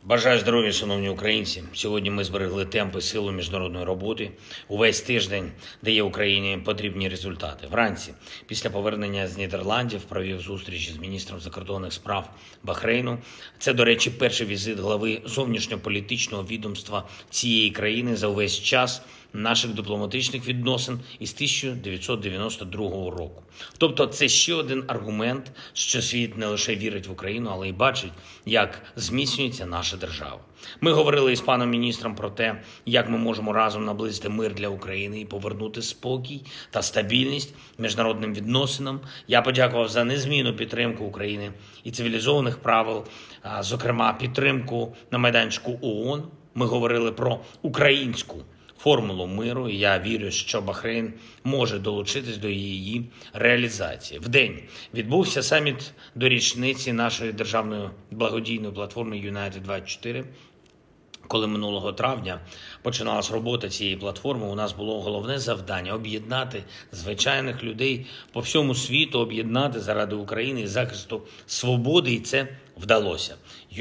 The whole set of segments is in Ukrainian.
Бажаю здоров'я, шановні українці. Сьогодні ми зберегли темпи, силу міжнародної роботи. Увесь тиждень дає Україні потрібні результати. Вранці, після повернення з Нідерландів, провів зустріч з міністром закордонних справ Бахрейну. Це, до речі, перший візит глави зовнішньополітичного відомства цієї країни за увесь час наших дипломатичних відносин із 1992 року. Тобто це ще один аргумент, що світ не лише вірить в Україну, але й бачить, як зміцнюється наша держава. Ми говорили із паном міністром про те, як ми можемо разом наблизити мир для України і повернути спокій та стабільність міжнародним відносинам. Я подякував за незмінну підтримку України і цивілізованих правил, зокрема підтримку на майданчику ООН. Ми говорили про українську формулу миру, і я вірю, що Бахрейн може долучитись до її реалізації. Вдень відбувся саміт до річниці нашої державної благодійної платформи United24. Коли минулого травня починалась робота цієї платформи, у нас було головне завдання – об'єднати звичайних людей по всьому світу, об'єднати заради України і захисту свободи, і це вдалося.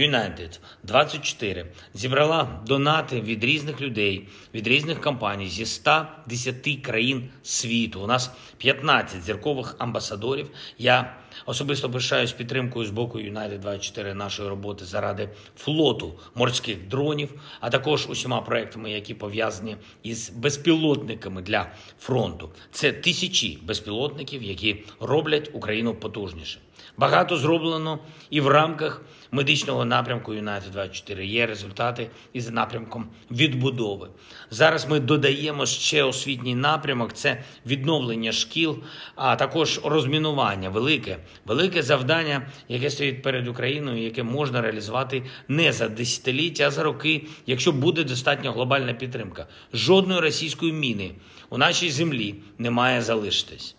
United24 зібрала донати від різних людей, від різних компаній зі 110 країн світу. У нас 15 зіркових амбасадорів. Я особисто пишаюсь підтримкою з боку United24 нашої роботи заради флоту морських дронів, а також усіма проектами, які пов'язані із безпілотниками для фронту. Це тисячі безпілотників, які роблять Україну потужніше. Багато зроблено і в рамках медичного напрямку United24. Є результати із напрямком відбудови. Зараз ми додаємо ще освітній напрямок – це відновлення шкіл, а також розмінування. Велике завдання, яке стоїть перед Україною, яке можна реалізувати не за десятиліття, а за роки, якщо буде достатня глобальна підтримка. Жодної російської міни у нашій землі не має залишитись.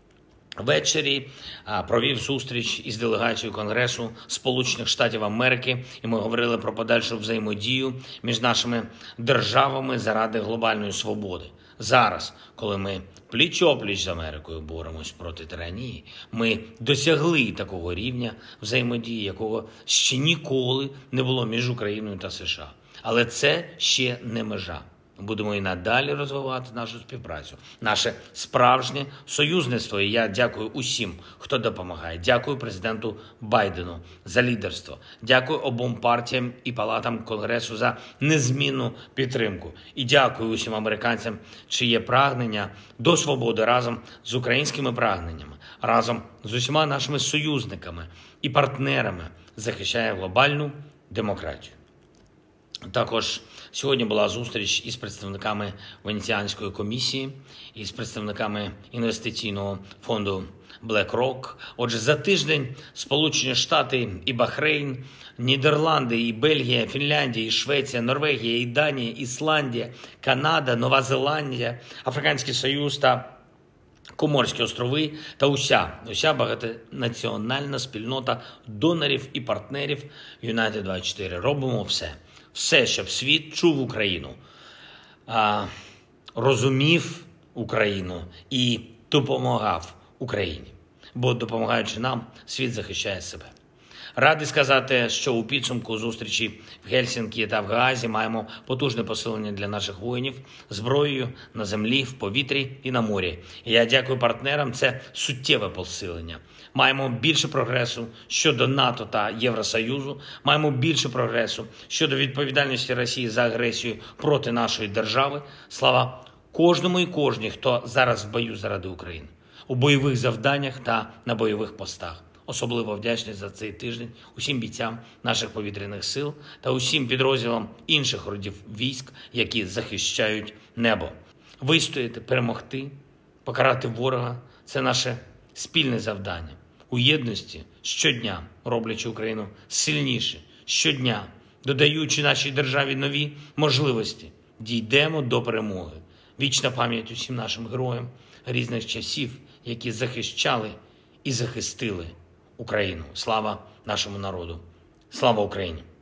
Ввечері провів зустріч із делегацією Конгресу Сполучених Штатів Америки, і ми говорили про подальшу взаємодію між нашими державами заради глобальної свободи. Зараз, коли ми пліч-опліч з Америкою боремось проти тиранії, ми досягли такого рівня взаємодії, якого ще ніколи не було між Україною та США. Але це ще не межа. Будемо і надалі розвивати нашу співпрацю, наше справжнє союзництво. І я дякую усім, хто допомагає. Дякую президенту Байдену за лідерство. Дякую обом партіям і палатам Конгресу за незмінну підтримку. І дякую усім американцям, чиє прагнення до свободи разом з українськими прагненнями, разом з усіма нашими союзниками і партнерами захищає глобальну демократію. Також сьогодні була зустріч із представниками Венеціанської комісії, із представниками інвестиційного фонду BlackRock. Отже, за тиждень Сполучені Штати і Бахрейн, Нідерланди і Бельгія, Фінляндія і Швеція, Норвегія і Данія, Ісландія, Канада, Нова Зеландія, Африканський Союз та Коморські острови та уся багатонаціональна спільнота донорів і партнерів United24. Робимо все, щоб світ чув Україну, розумів Україну і допомагав Україні. Бо допомагаючи нам, світ захищає себе. Радий сказати, що у підсумку зустрічі в Гельсінкі та в Гаазі маємо потужне посилення для наших воїнів зброєю на землі, в повітрі і на морі. І я дякую партнерам, це суттєве посилення. Маємо більше прогресу щодо НАТО та Євросоюзу, маємо більше прогресу щодо відповідальності Росії за агресію проти нашої держави. Слава кожному і кожній, хто зараз в бою заради України, у бойових завданнях та на бойових постах. Особливо вдячний за цей тиждень усім бійцям наших повітряних сил та усім підрозділам інших родів військ, які захищають небо. Вистояти, перемогти, покарати ворога – це наше спільне завдання. У єдності щодня, роблячи Україну сильніше, щодня, додаючи нашій державі нові можливості, дійдемо до перемоги. Вічна пам'ять усім нашим героям різних часів, які захищали і захистили Україну. Слава нашому народу! Слава Україні!